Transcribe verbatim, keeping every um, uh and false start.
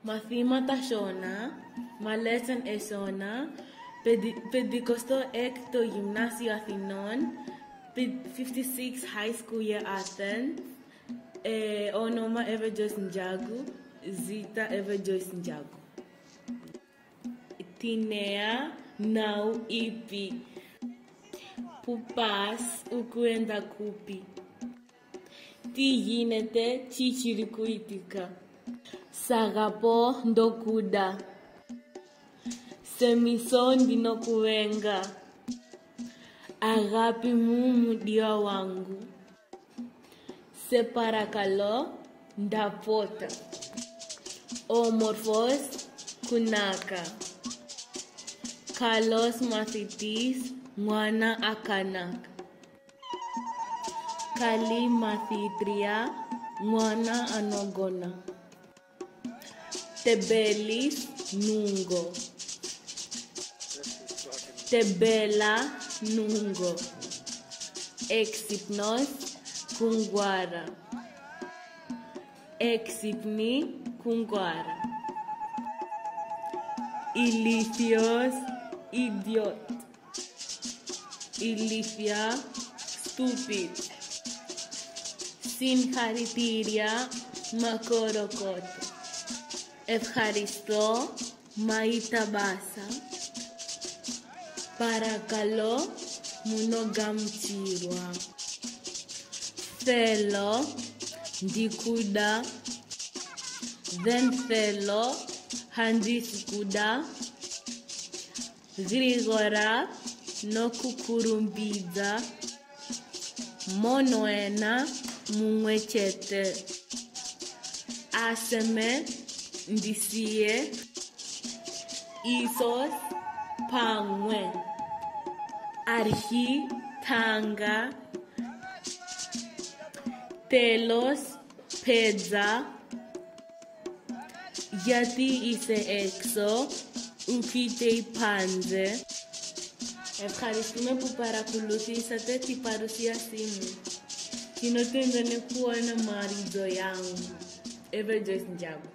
Μαθήματα Σόνα, Μαλέσαν εσώνα, πεντηκοστό έκτο Γυμνάσιο Αθηνών, πενήντα έξι High School year Athens, ε, όνομα Eva Joyce Njagou, Ζήτα Eva Joyce Njagou. Τη νέα ναου είπε, που πας ουκού εντακούπι. Τι γίνεται τσιχυρικουίτικα. Σ' αγαπώ ντοκούντα. Σε μισώ ντινο κουβέγγα. Αγάπη μου μου δυο wangu. Σε παρακαλώ νταπότα. Όμορφος κουνάκα. Καλός μαθητής μάνα ακανάκα. Καλή μαθήτρια μάνα ανόγκονα. Τεμπέλης νούγκο. Τεμπέλα νούγκο. Έξυπνος κουγκουάρα. Έξυπνη κουγκουάρα. Ηλίθιος ιδιότ. Ηλίθια stupid. Συγχαρητήρια μακοροκότο. Ευχαριστώ μαΐταμπάσα. Παρακαλώ μουνογαμτσίρουα. Θέλω ντικούντα. Δεν θέλω χαντισικούντα. Γρήγορα νο κουκουρουμπίτζα. Μόνο ένα μου έκετε. Άσε με ντυσίε. Ίσως πάμε. Αρχή τάγκα. Τέλος πέτζα. Γιατί είσαι έξω. Ουκείτε οι πάντζε. Ευχαριστούμε που παρακολουθήσατε την παρουσίασή μου. Κοινότητα δεν έχω ένα μαριτζο yangu. Eva Joyce Njagou.